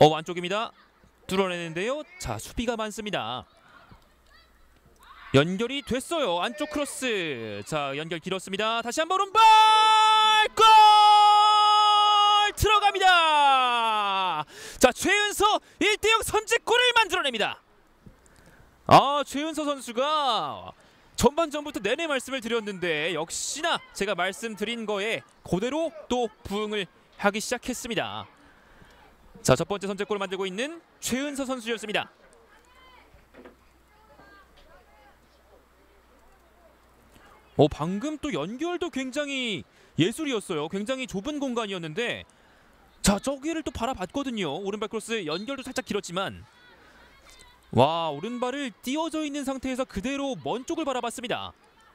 안쪽입니다. 뚫어내는데요. 자, 수비가 많습니다. 연결이 됐어요. 안쪽 크로스. 자, 연결 길었습니다. 다시 한번 오른발 골! 들어갑니다. 자, 최은서 1대0 선제골을 만들어냅니다. 최은서 선수가 전반전부터 내내 말씀을 드렸는데 역시나 제가 말씀드린 거에 그대로 또 부응을 하기 시작했습니다. 자, 첫 번째 선제골을 만들고 있는 최은서 선수였습니다. 방금 또 연결도 굉장히 예술이었어요. 굉장히 좁은 공간이었는데 자, 저기를 또 바라봤거든요. 오른발 크로스 연결도 살짝 길었지만 와, 오른발을 띄워져 있는 상태에서 그대로 먼 쪽을 바라봤습니다.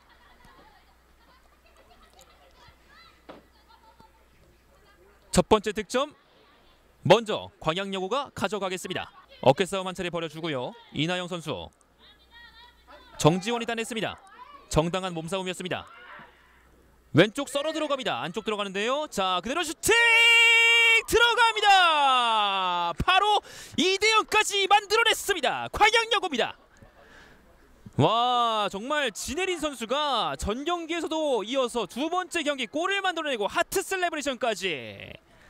첫 번째 득점 먼저 광양여고가 가져가겠습니다. 어깨싸움 한 차례 벌여주고요. 이나영 선수, 정지원이 따냈습니다. 정당한 몸싸움이었습니다. 왼쪽 썰어 들어갑니다. 안쪽 들어가는데요. 자, 그대로 슈팅 들어갑니다. 바로 2대0까지 만들어냈습니다. 광양여고입니다. 와, 정말 진혜린 선수가 전 경기에서도 이어서 두 번째 경기 골을 만들어내고 하트 셀레브레이션까지.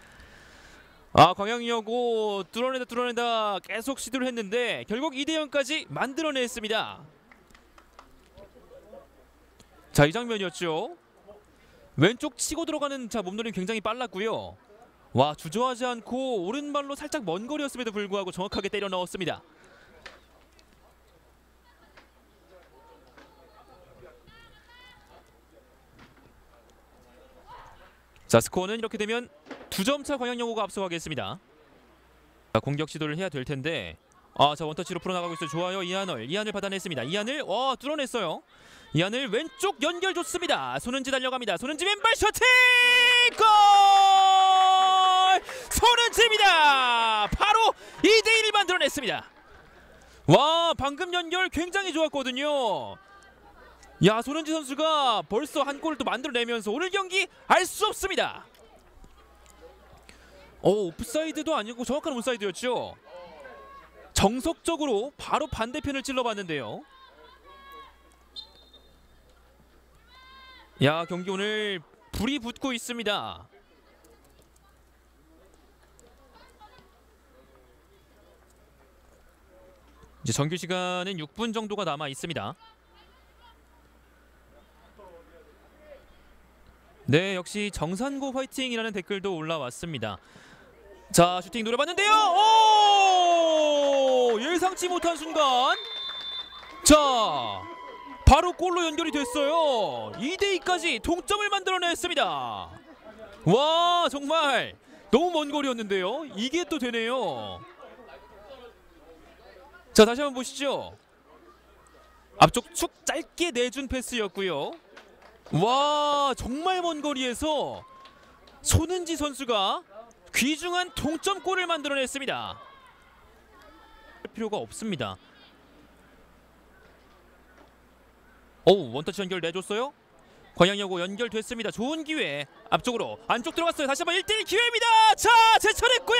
광양여고 뚫어낸다 계속 시도를 했는데 결국 2대0까지 만들어냈습니다. 자, 이 장면이었죠. 왼쪽 치고 들어가는 몸놀림 굉장히 빨랐고요. 와, 주저하지 않고 오른발로 살짝 먼 거리였음에도 불구하고 정확하게 때려 넣었습니다. 자, 스코어는 이렇게 되면 2점차 광양여고가 앞서가겠습니다. 자, 공격 시도를 해야 될 텐데 자, 원터치로 풀어나가고 있어요. 좋아요. 이한을 받아냈습니다. 이한을 뚫어냈어요. 이한을 왼쪽 연결 좋습니다. 손은지 달려갑니다. 손은지 왼발 셔팅 골! 손은지입니다. 바로 2대1을 만들어냈습니다. 와, 방금 연결 굉장히 좋았거든요. 야, 손은지 선수가 벌써 한 골을 또 만들어내면서 오늘 경기 알 수 없습니다. 오프사이드도 아니고 정확한 온사이드였죠. 정석적으로 바로 반대편을 찔러봤는데요. 야, 경기 오늘 불이 붙고 있습니다. 이제 정규 시간은 6분 정도가 남아 있습니다. 네, 역시 정산고 화이팅이라는 댓글도 올라왔습니다. 자, 슈팅 노려봤는데요. 예상치 못한 순간 자, 바로 골로 연결이 됐어요. 2대2까지 동점을 만들어냈습니다. 와, 정말 너무 먼 거리였는데요. 이게 또 되네요. 자, 다시 한번 보시죠. 앞쪽 축 짧게 내준 패스였고요. 와, 정말 먼 거리에서 손은지 선수가 귀중한 동점골을 만들어냈습니다. 필요가 없습니다. 원터치 연결 내줬어요. 광양여고 연결됐습니다. 좋은 기회. 앞쪽으로 안쪽 들어갔어요. 다시 한번 1대1 기회입니다. 자, 제쳐냈고요.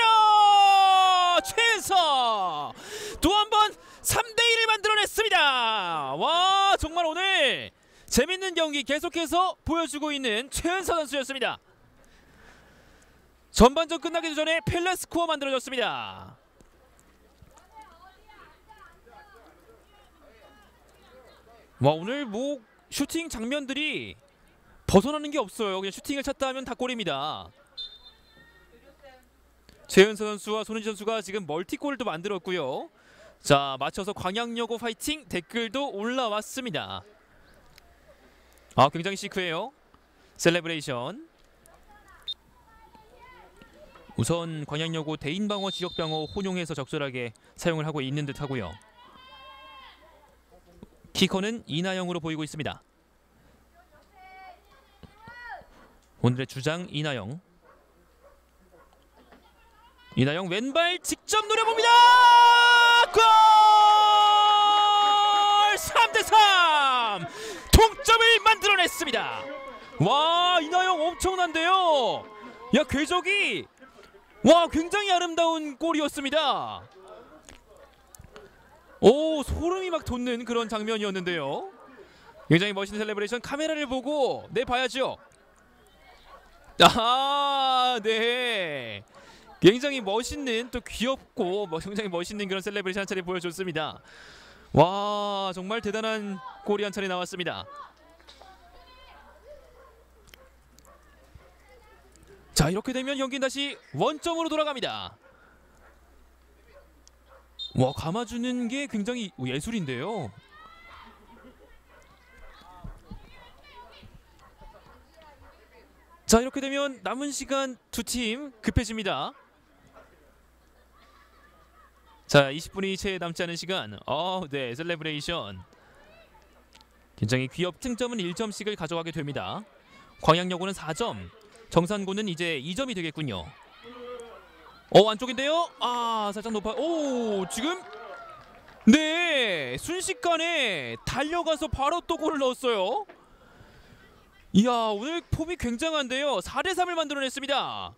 최은서 또 한번 3대1을 만들어냈습니다. 와, 정말 오늘 재밌는 경기 계속해서 보여주고 있는 최은서 선수였습니다. 전반전 끝나기 전에 펠레 스코어 만들어졌습니다. 와, 오늘 슈팅 장면들이 벗어나는 게 없어요. 그냥 슈팅을 찼다 하면 다 골입니다. 최은서 선수와 손은지 선수가 지금 멀티골도 만들었고요. 자, 맞춰서 광양여고 파이팅 댓글도 올라왔습니다. 굉장히 시크해요. 셀레브레이션. 우선 광양여고 대인방어, 지역방어 혼용해서 적절하게 사용을 하고 있는 듯 하고요. 키커는 이나영으로 보이고 있습니다. 오늘의 주장 이나영. 이나영 왼발 직접 노려봅니다. 골! 3대3 동점을 만들어냈습니다. 와, 이나영 엄청난데요. 야, 궤적이 와, 굉장히 아름다운 골이었습니다. 오, 소름이 막 돋는 그런 장면이었는데요. 굉장히 멋있는 셀레브레이션. 카메라를 보고 네, 봐야죠. 아, 네. 굉장히 멋있는, 또 귀엽고 굉장히 멋있는 그런 셀레브레이션 한 차례 보여줬습니다. 와, 정말 대단한 골이 한 차례 나왔습니다. 자, 이렇게 되면 경기는 다시 원점으로 돌아갑니다. 와, 감아주는 게 굉장히 예술인데요. 자, 이렇게 되면 남은 시간 두 팀 급해집니다. 자, 20분이 채 남지 않은 시간. 네, 셀레브레이션. 굉장히 귀엽. 승점은 1점씩을 가져가게 됩니다. 광양여고는 4점, 정산고는 이제 2점이 되겠군요. 안쪽인데요. 살짝 높아. 지금 네, 순식간에 달려가서 바로 또 골을 넣었어요. 이야, 오늘 폼이 굉장한데요. 4대3을 만들어냈습니다.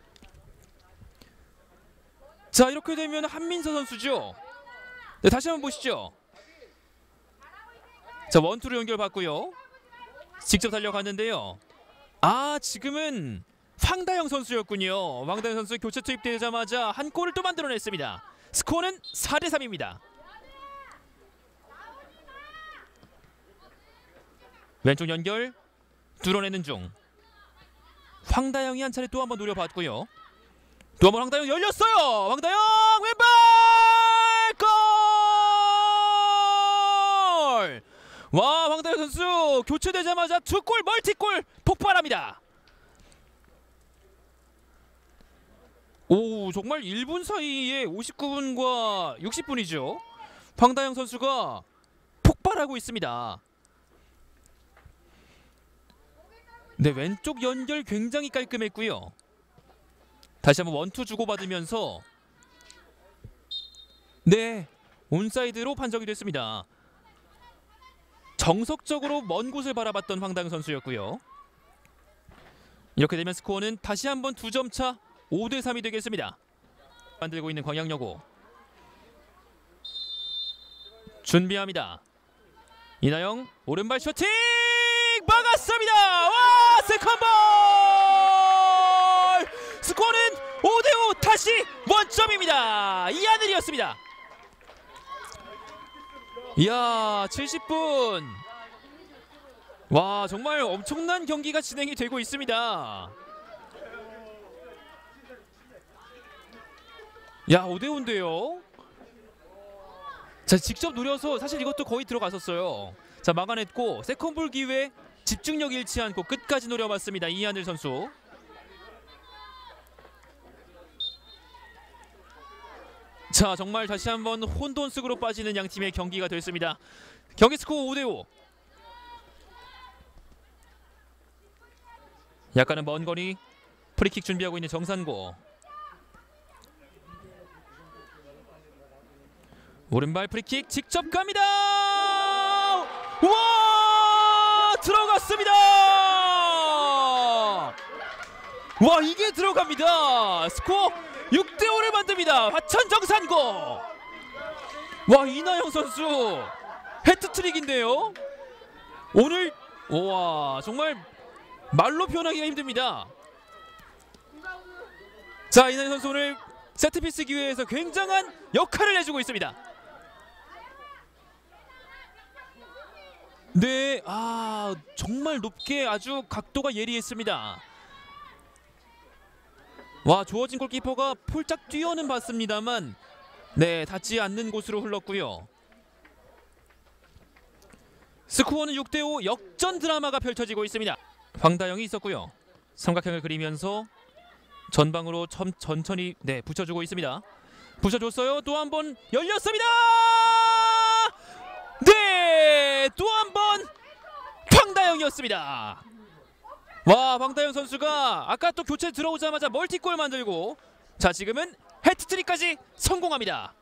자, 이렇게 되면 한민서 선수죠. 네, 다시 한번 보시죠. 자, 원투로 연결받고요. 직접 달려갔는데요. 지금은 황다영 선수였군요. 황다영 선수 교체 투입되자마자 한 골을 또 만들어냈습니다. 스코어는 4대3입니다. 왼쪽 연결 뚫어내는 중. 황다영이 한 차례 또 한번 노려봤고요. 또 한번 황다영 열렸어요. 황다영 왼발 골! 와, 황다영 선수 교체되자마자 두 골 멀티골 폭발합니다. 정말 1분 사이에 59분과 60분이죠. 황다영 선수가 폭발하고 있습니다. 네, 왼쪽 연결 굉장히 깔끔했고요. 다시 한번 원투 주고받으면서 네, 온사이드로 판정이 됐습니다. 정석적으로 먼 곳을 바라봤던 황다영 선수였고요. 이렇게 되면 스코어는 다시 한번 2점 차 5대3이 되겠습니다. 만들고 있는 광양여고. 준비합니다. 이나영 오른발 슈팅 막았습니다. 와, 세컨볼! 스코어는 5대5 다시 원점입니다. 이하늘이었습니다. 이야, 70분. 와, 정말 엄청난 경기가 진행이 되고 있습니다. 야, 5대5인데요. 자, 직접 노려서 사실 이것도 거의 들어갔었어요. 자, 막아냈고 세컨볼 기회 집중력 잃지 않고 끝까지 노려봤습니다. 이하늘 선수. 자, 정말 다시 한번 혼돈속으로 빠지는 양 팀의 경기가 됐습니다. 경기 스코어 5대5. 약간은 먼 거리 프리킥 준비하고 있는 정산고. 오른발 프리킥 직접 갑니다. 와, 들어갔습니다. 와, 이게 들어갑니다. 스코어 6대5를 만듭니다. 화천 정산고. 와, 이나영 선수 해트트릭인데요. 오늘 와, 정말 말로 표현하기가 힘듭니다. 자, 이나영 선수 오늘 세트피스 기회에서 굉장한 역할을 해주고 있습니다. 네, 정말 높게 아주 각도가 예리했습니다. 와, 주어진 골키퍼가 폴짝 뛰어는 봤습니다만 네, 닿지 않는 곳으로 흘렀고요. 스코어는 6대5 역전 드라마가 펼쳐지고 있습니다. 황다영이 있었고요. 삼각형을 그리면서 전방으로 천천히 네, 붙여주고 있습니다. 붙여줬어요. 또 한 번 열렸습니다. 네, 또 한 번 황다영이었습니다. 와, 황다영 선수가 아까 또 교체 들어오자마자 멀티골 만들고 자, 지금은 해트트릭까지 성공합니다.